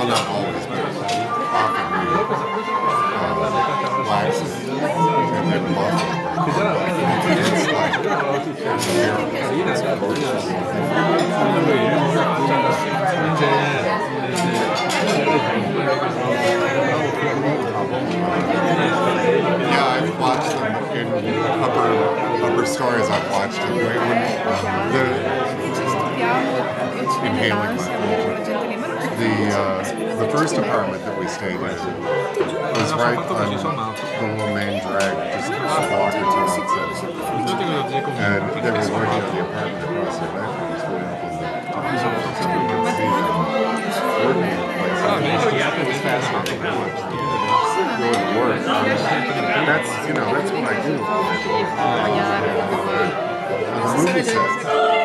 well, not always, but often waxes and then buffalo. It's like yeah, I've watched them in upper stories. I've watched it. Inhaling the first apartment that we stayed in was right on the little main drag, just a block or two outside. And they were working on the apartment across the way. So we opened the so we could see them working in the place. It was fascinating to watch them go to work. That's what I do. The movie set.